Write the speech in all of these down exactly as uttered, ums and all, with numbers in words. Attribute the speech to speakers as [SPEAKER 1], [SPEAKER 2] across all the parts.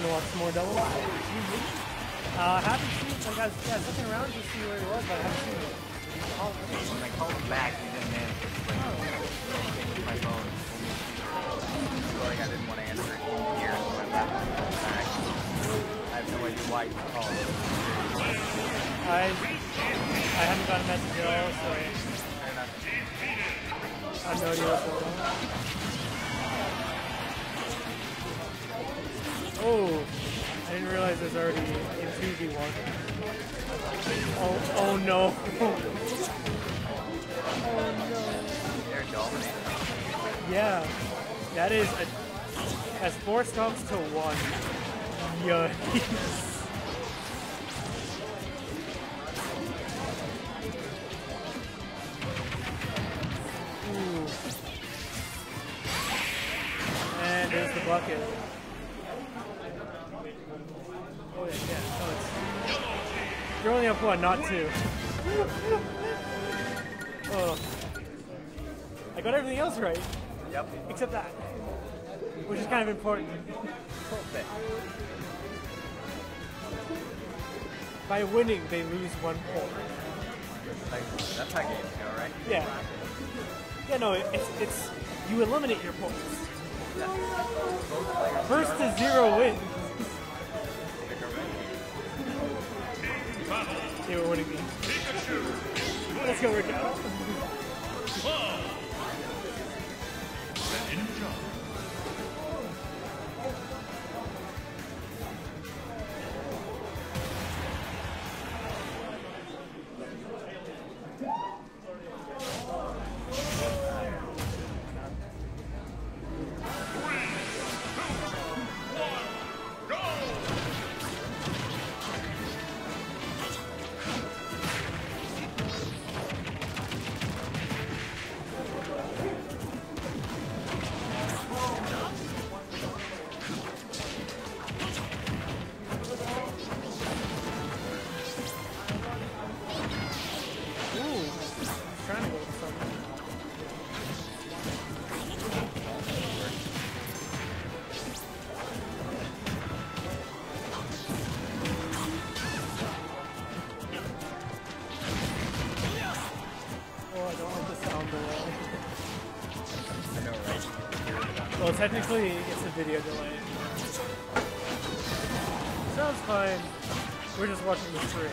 [SPEAKER 1] to watch some more doubles. Uh, I haven't seen, like, I was, yeah, I was looking around to see where he was, but I haven't seen him.
[SPEAKER 2] When I called him back, he didn't answer. Like, oh. My phone. So, like, I didn't want to answer it here, so I left and called back. I have no idea why you called.
[SPEAKER 1] I, I haven't got a message at all, so I have no idea what's going on. Oh, I didn't realize there's already in two v one. Oh, oh no. Oh no.
[SPEAKER 2] They're dominating.
[SPEAKER 1] Yeah, that is a, as four stops to one. Yikes. Ooh. And there's the bucket. Oh yeah, yeah. Oh, it's, you're only up one, not two. Oh. I got everything else right.
[SPEAKER 2] Yep.
[SPEAKER 1] Except that. Which is kind of important. By winning, they lose one point.
[SPEAKER 2] That's how games go, right?
[SPEAKER 1] Yeah. Yeah, no, it's, it's you eliminate your points. First to zero wins. They were winning me. Let's go work out. Well, technically, it's a video delay. Sounds fine. We're just watching the stream.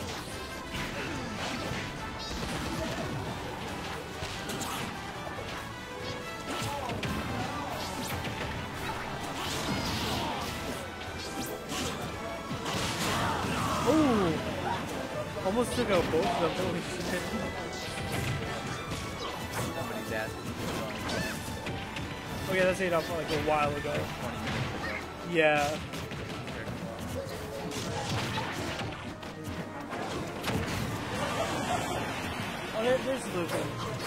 [SPEAKER 1] Ooh! Almost took out both of them, holy shit.
[SPEAKER 2] Somebody's ass.
[SPEAKER 1] Oh yeah, that's eight up like a while ago. Yeah. Oh, there, there's Lupin.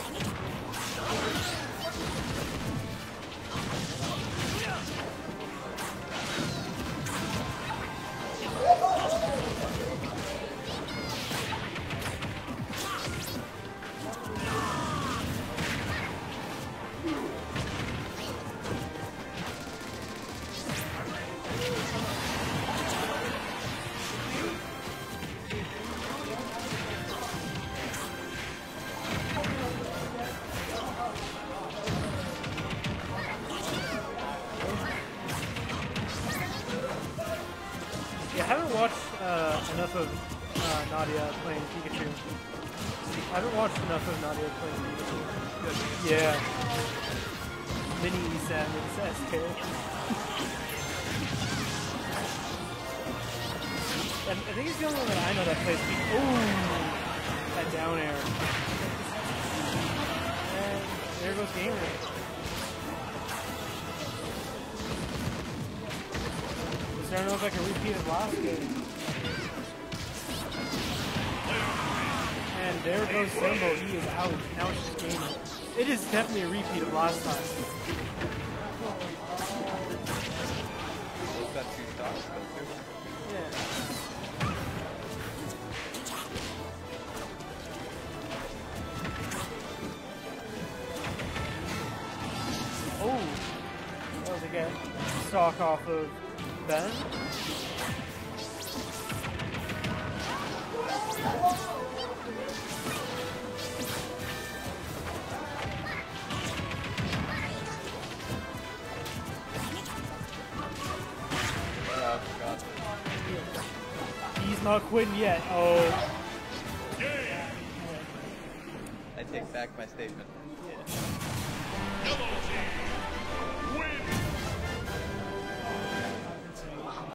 [SPEAKER 1] Enough of uh, Nadia playing Pikachu. I haven't watched enough of Nadia playing Pikachu. Yeah. Mini E S A M and S K. I think it's the only one that I know that plays Pikachu. Ooh! That down air. And there goes Gamer. It's starting to look like a repeat of last game. And there goes Simbo, he is out. Now it's just Gamer. It is definitely a repeat of last time.
[SPEAKER 2] Was that two stocks?
[SPEAKER 1] Yeah. Oh! That was a get stock off of Ben?
[SPEAKER 2] Oh, God.
[SPEAKER 1] He's not quitting yet. Oh.
[SPEAKER 2] I take back my statement.
[SPEAKER 3] Double team win.